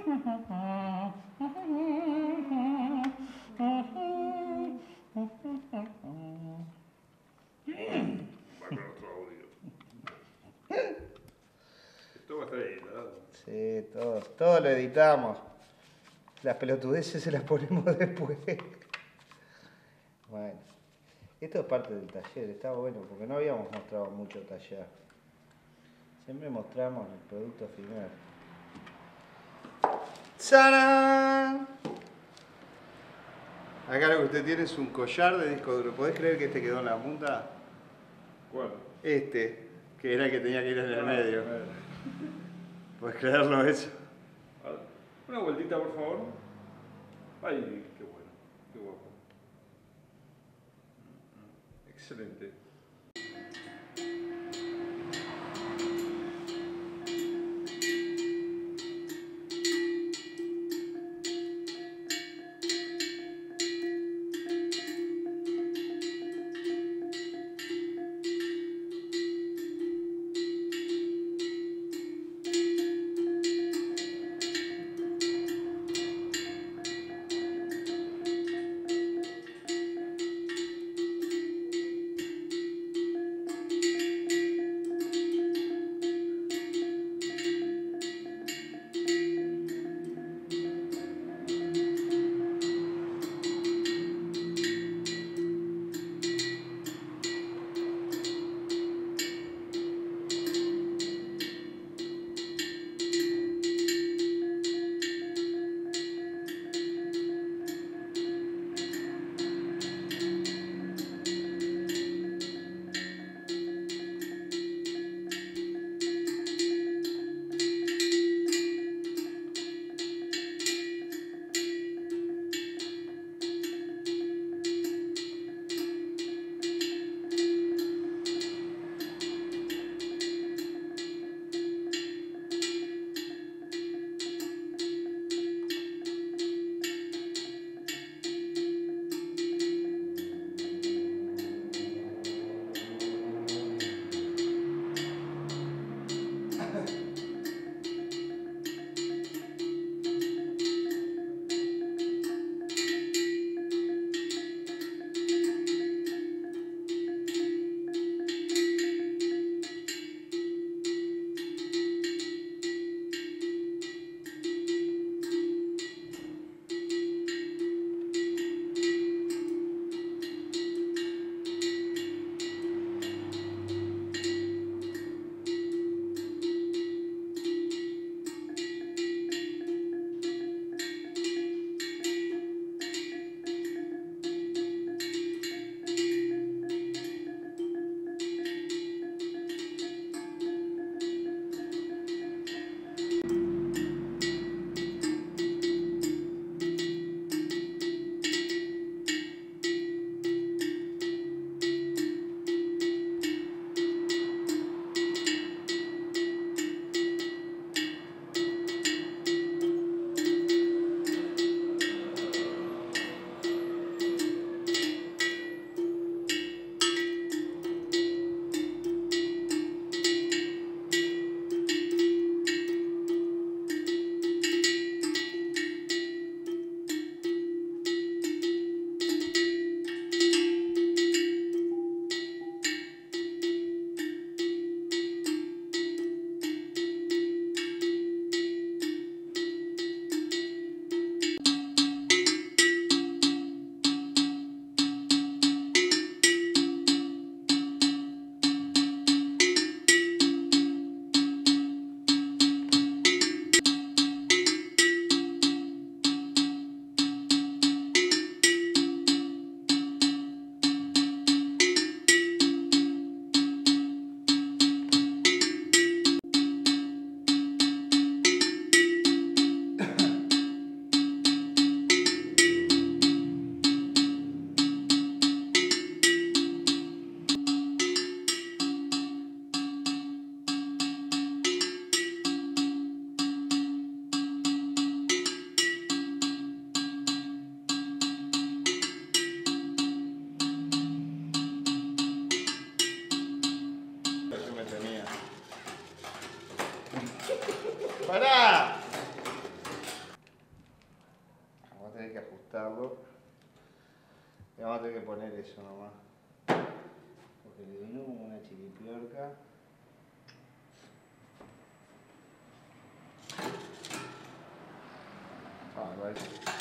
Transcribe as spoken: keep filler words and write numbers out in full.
con otro audio. Esto va a estar editado. Sí, todo, todo lo editamos. Las pelotudeces se las ponemos después. Bueno, esto es parte del taller, está bueno, porque no habíamos mostrado mucho taller. Siempre mostramos el producto final. ¡Tarán! Acá lo que usted tiene es un collar de disco duro. ¿Podés creer que este quedó en la punta? ¿Cuál? Este, que era el que tenía que ir en el Ah, medio. bueno. ¿Podés creerlo eso? A ver, una vueltita, por favor. Ay, qué bueno, qué guapo. Excelente. ¡Pará! tener que ajustarlo. Le vamos a tener que poner eso nomás. Porque le vino como una chiripiorca. Ah, me parece.